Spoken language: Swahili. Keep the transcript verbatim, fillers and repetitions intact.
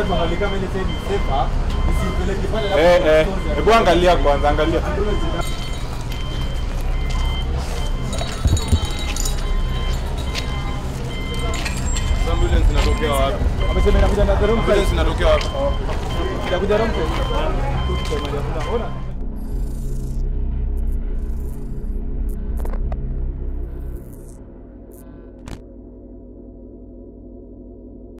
tuangalie kama ile side ni safer. Nisipeleke pale hapo. Eh eh. Hebu angalia kwanza, angalia. Ambulance inatokea wapi? Amesema inakuja na drum. Ambulance inatokea wapi? Inakuja drum. Ona.